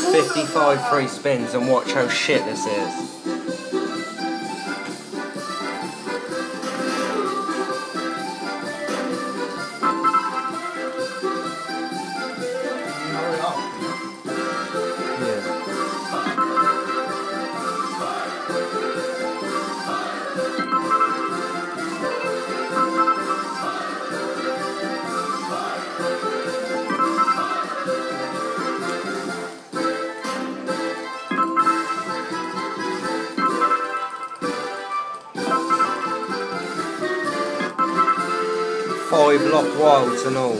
55 free spins and watch how shit this is. Five lock wilds and all.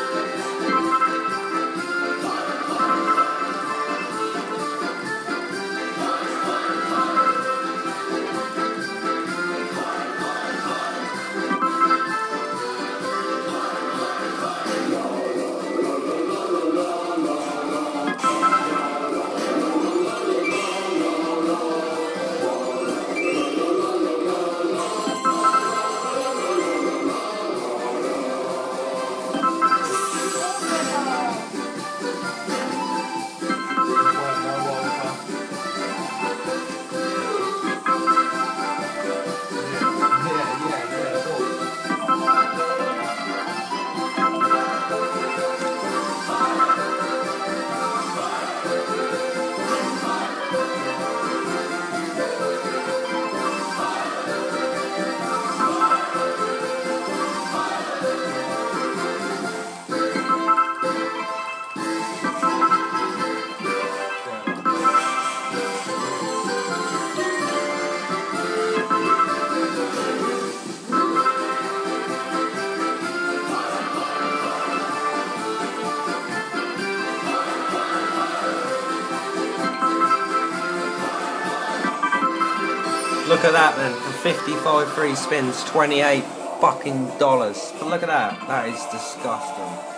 Look at that then, for 55 free spins, $28 fucking dollars. Look at that, that is disgusting.